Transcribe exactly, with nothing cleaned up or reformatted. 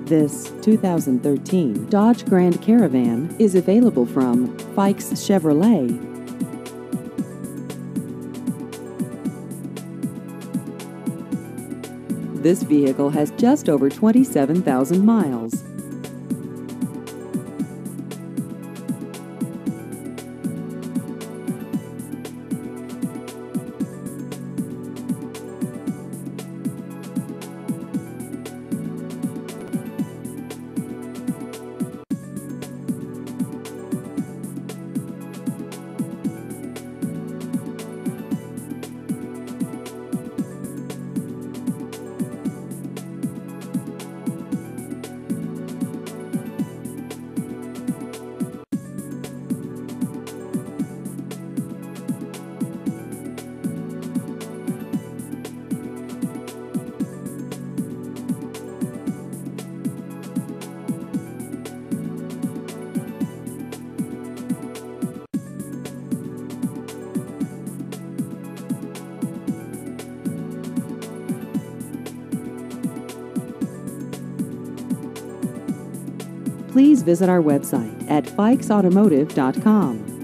This two thousand thirteen Dodge Grand Caravan is available from Fikes Chevrolet. This vehicle has just over twenty-seven thousand miles. Please visit our website at fikes automotive dot com.